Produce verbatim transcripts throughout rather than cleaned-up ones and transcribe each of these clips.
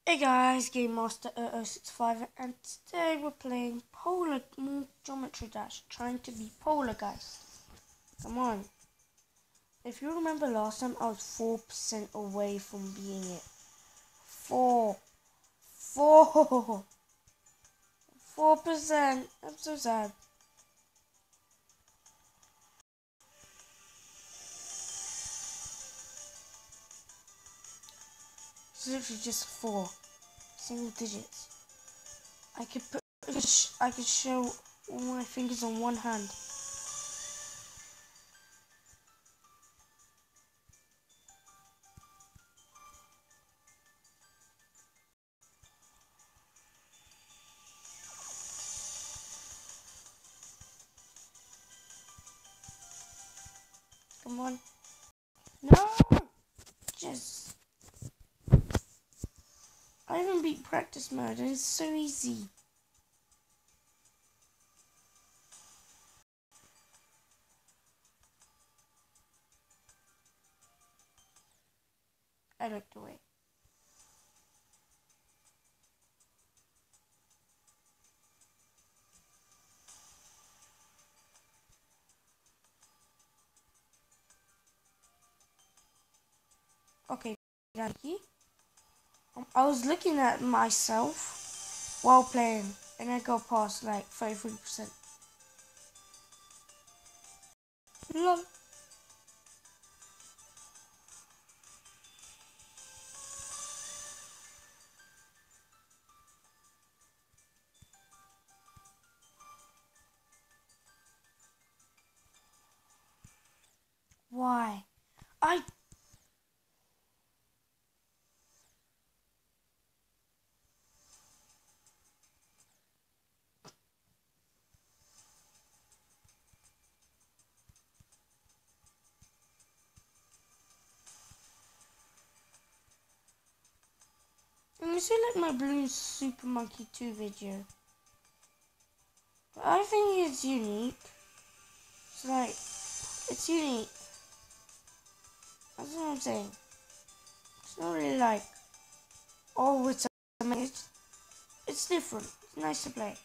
Hey guys, Game Master zero zero six five, and today we're playing Polar Geometry Dash, trying to be Polar, guys. Come on. If you remember last time, I was four percent away from being it. four. four. four percent. I'm so sad. It's literally just four. Single digits. I could put, I could show all my fingers on one hand. Come on. No! Just... I even beat practice mode and it's so easy. I looked away. Okay, Jackie. Um, I was looking at myself while playing and I got past like thirty-three percent. Lol. Why? I... And you see like my Balloon Super Monkey two video. But I think it's unique. It's like, it's unique. That's what I'm saying. It's not really like, oh, it's amazing. It's, it's different. It's nice to play.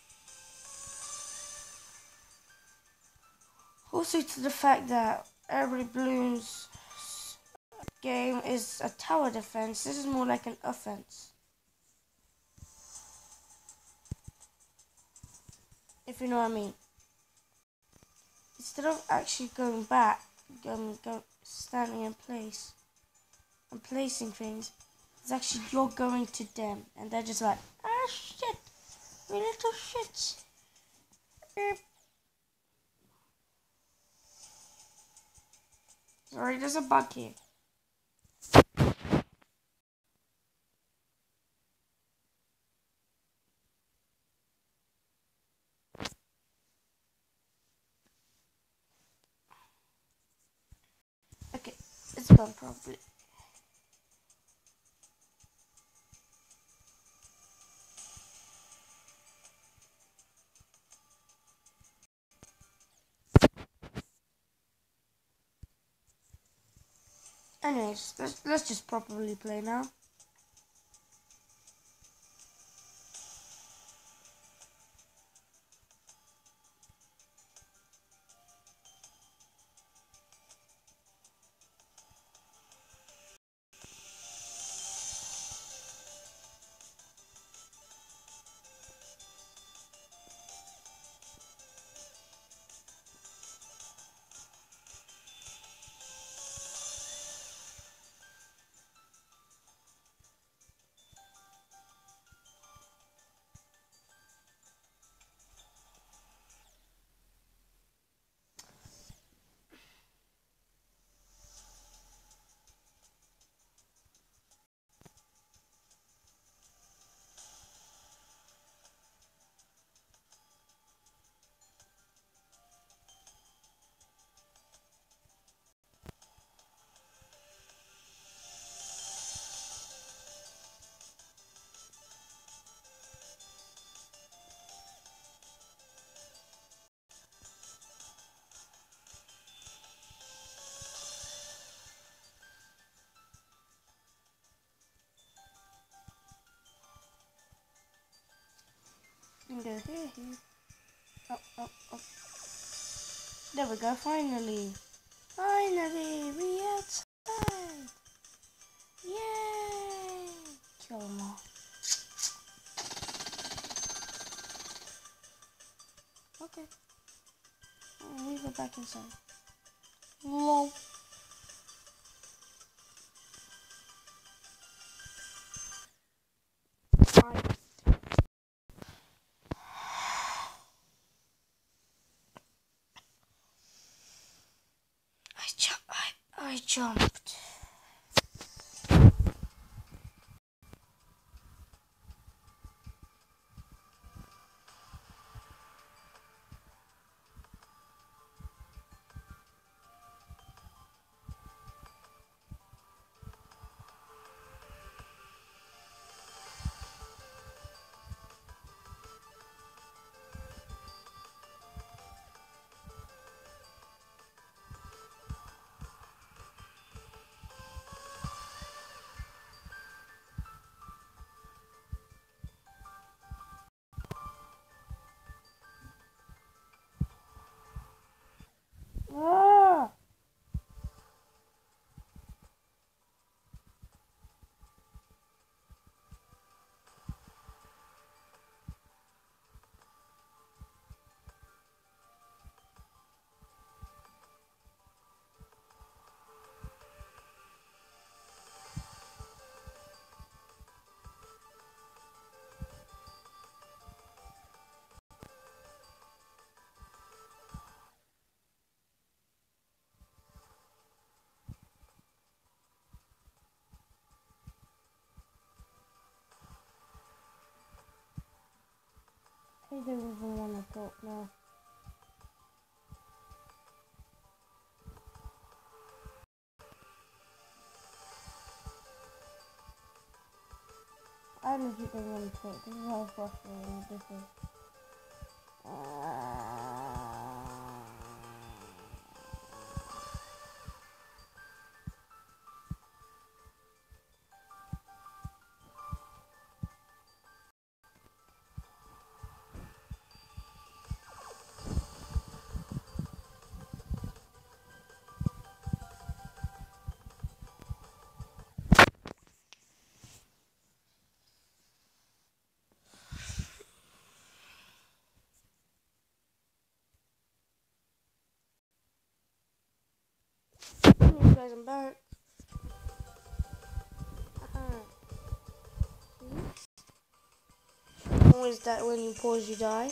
Also to the fact that every Balloons game is a tower defense. This is more like an offense. If you know what I mean. Instead of actually going back, going, go, standing in place and placing things, it's actually you're going to them, and they're just like, ah shit, we little shits. Beep. Sorry, there's a bug here. Okay, it's gone probably. Anyways, let's, let's just properly play now. can go here, here. Up, up, up. There we go, finally. Finally, we outside. Yay! Kill them all. Okay. And we go back inside. Lol. I jump. I I jumped. Ah! I don't even want to talk now. I legit don't want to talk. This is how frustrating this is. Uh... Hey guys, I'm back. Uh-huh. See? Always that when you pause, you die.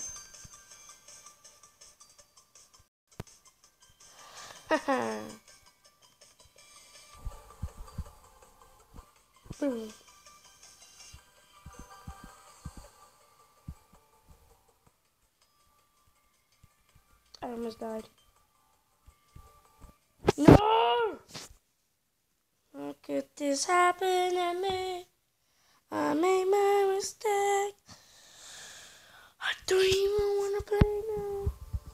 Haha. Boom. I almost died. No! How could this happen to me? I made my mistake. I don't even want to play now.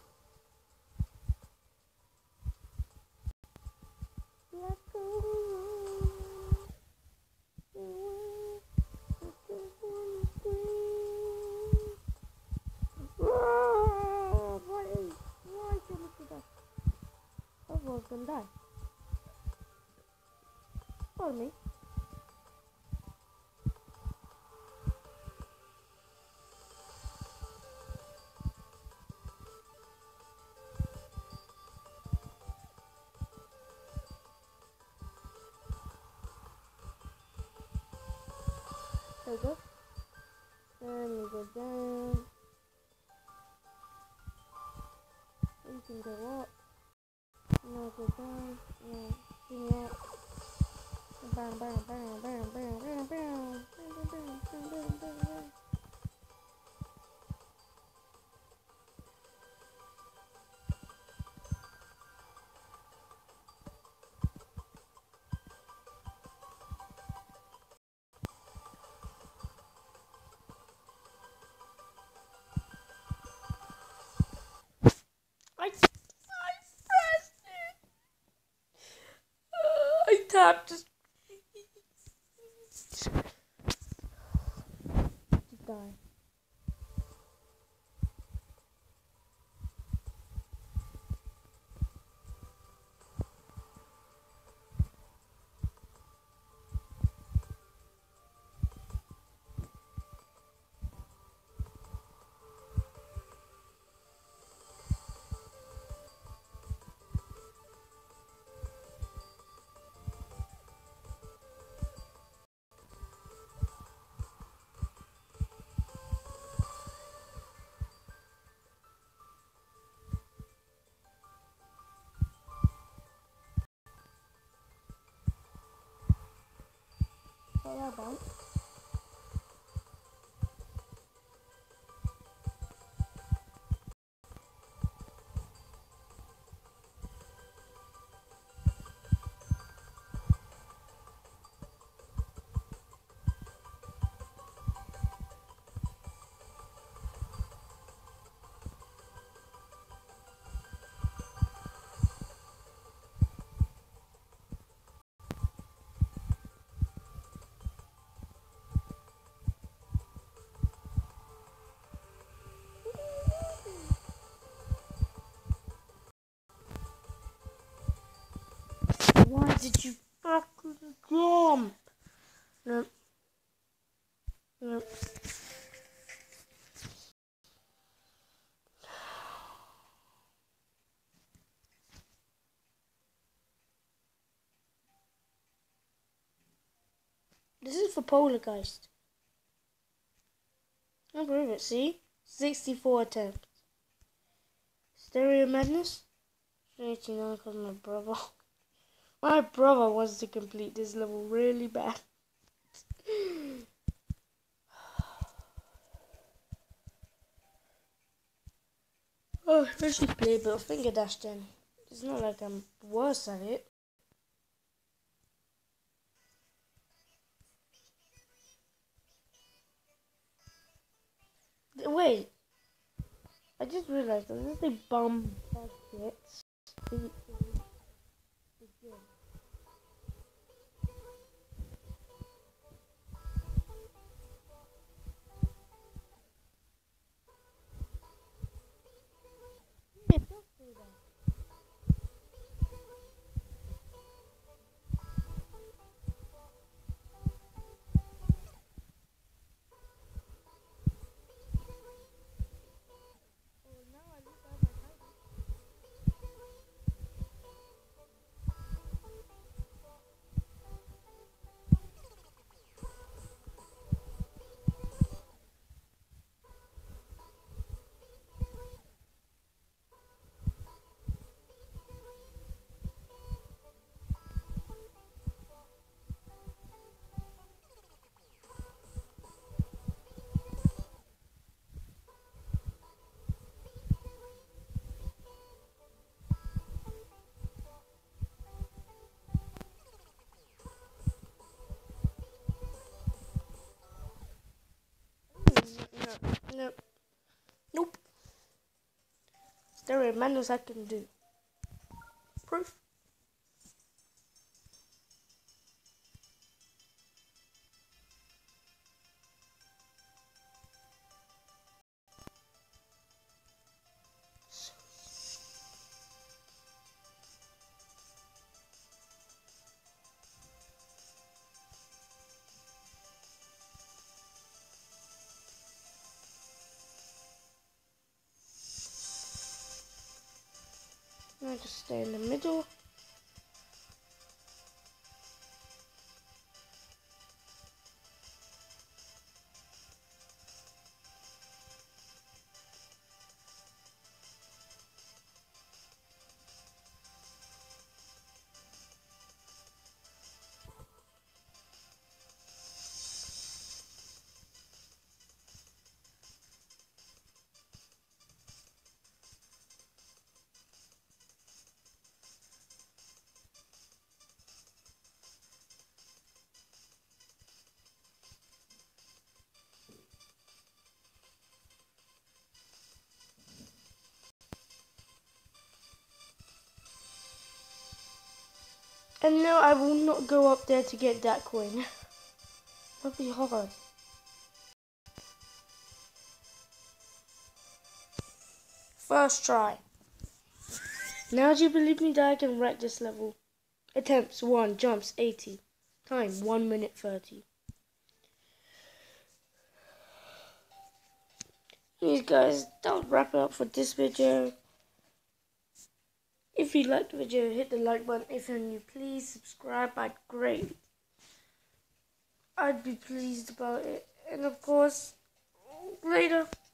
Let's go. I just want to scream. Oh, why? Why should I do that? I was gonna die. Follow me. There we go. Then we go down. We can go up. Now go down. Yeah. Bring up. Bang, bang, bang, bang, bang, bang, bang. Bang, bang, bang, bang, bang, bang, bang. I, I pressed it. Uh, I tapped it. Just die. what I want. Why did you fucking jump? No. No. This is for Poltergeist. I'll prove it, see? sixty-four attempts. Stereo Madness? eighty-nine because my brother. My brother wants to complete this level really bad. Oh, I should play a bit of Finger Dash then. It's not like I'm worse at it. Wait. I just realized that this is a bomb buckets. No, no, nope. Stereo Madness I can do. Proof. I just stay in the middle. And no, I will not go up there to get that coin. That'll be hard. First try. Now do you believe me that I can wreck this level? Attempts one, jumps eighty. Time one minute thirty. Anyways guys, that'll wrap it up for this video. If you liked the video, hit the like button. If you're new, please subscribe. I'd great. I'd be pleased about it. And of course, later.